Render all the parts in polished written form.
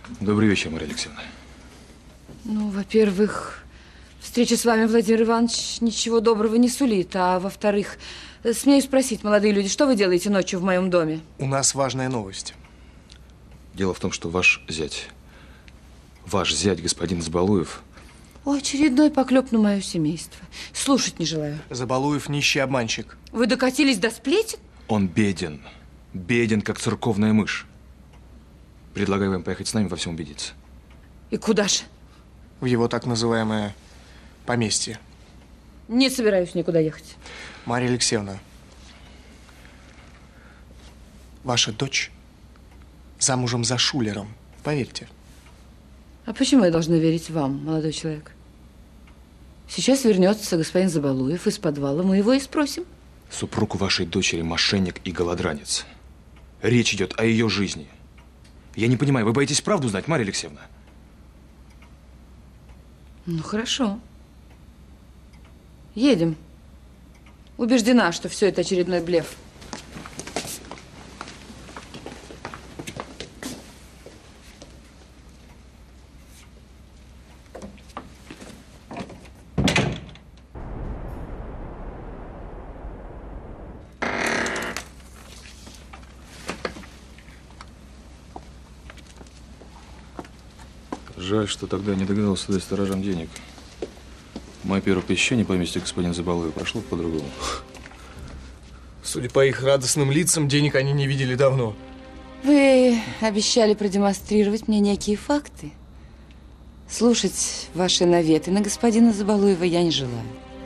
Добрый вечер, Мария Алексеевна. Ну, во-первых, встреча с вами, Владимир Иванович, ничего доброго не сулит. А во-вторых, смею спросить, молодые люди, что вы делаете ночью в моем доме? У нас важная новость. Дело в том, что ваш зять, господин Забалуев… О, очередной поклеп на мое семейство. Слушать не желаю. Забалуев нищий обманщик. Вы докатились до сплетен? Он беден. Беден, как церковная мышь. Предлагаю вам поехать с нами во всем убедиться. И куда же? В его так называемое поместье. Не собираюсь никуда ехать. Мария Алексеевна, ваша дочь замужем за шулером. Поверьте. А почему я должна верить вам, молодой человек? Сейчас вернется господин Забалуев из подвала. Мы его и спросим. Супруг вашей дочери мошенник и голодранец. Речь идет о ее жизни. Я не понимаю, вы боитесь правду знать, Мария Алексеевна? Ну, хорошо. Едем. Убеждена, что все это очередной блеф. Жаль, что тогда не догадался дать сторожам денег. Мое первое посещение поместья господина Забалуева прошло по-другому. Судя по их радостным лицам, денег они не видели давно. Вы обещали продемонстрировать мне некие факты. Слушать ваши наветы на господина Забалуева я не желаю.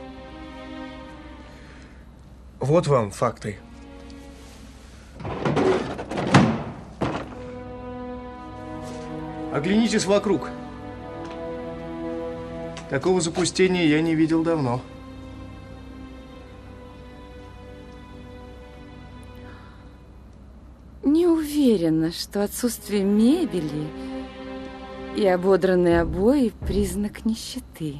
Вот вам факты. Оглянитесь вокруг. Такого запустения я не видел давно. Не уверена, что отсутствие мебели и ободранные обои – признак нищеты.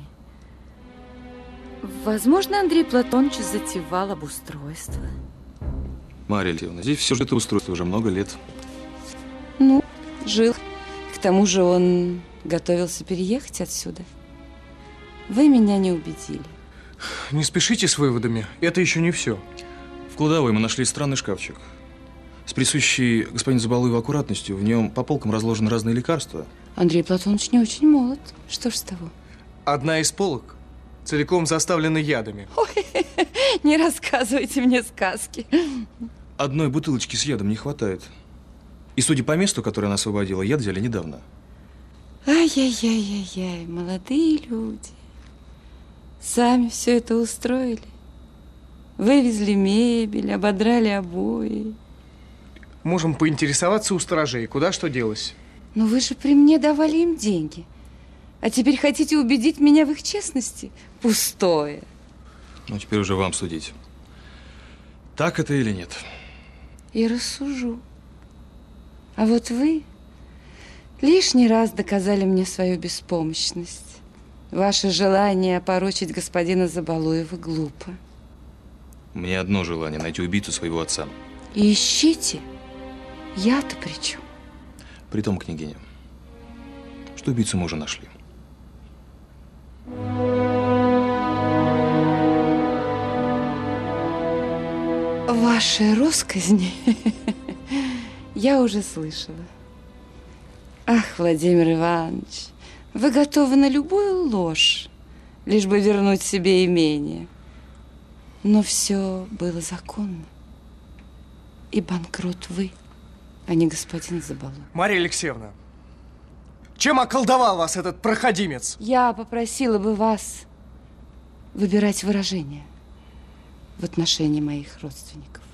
Возможно, Андрей Платонович затевал обустройство. Мария Алексеевна, здесь все это устройство уже много лет. Ну, жил. К тому же он готовился переехать отсюда. Вы меня не убедили. Не спешите с выводами, это еще не все. В кладовой мы нашли странный шкафчик. С присущей господину Забалуеву аккуратностью в нем по полкам разложены разные лекарства. Андрей Платонович не очень молод. Что ж с того? Одна из полок целиком заставлена ядами. Ой, не рассказывайте мне сказки. Одной бутылочки с ядом не хватает. И судя по месту, которое она освободила, яд взяли недавно. Ай-яй-яй-яй-яй, молодые люди. Сами все это устроили. Вывезли мебель, ободрали обои. Можем поинтересоваться у сторожей, куда что делось. Но вы же при мне давали им деньги. А теперь хотите убедить меня в их честности? Пустое. Ну, теперь уже вам судить. Так это или нет? И рассужу. А вот вы лишний раз доказали мне свою беспомощность. Ваше желание опорочить господина Забалуева глупо. У меня одно желание – найти убийцу своего отца. И ищите. Я-то при чем? Притом, княгиня, что убийцу мы уже нашли. Ваши россказни я уже слышала. Ах, Владимир Иванович, вы готовы на любую ложь, лишь бы вернуть себе имение. Но все было законно. И банкрот вы, а не господин Забалуев. Мария Алексеевна, чем околдовал вас этот проходимец? Я попросила бы вас выбирать выражения в отношении моих родственников.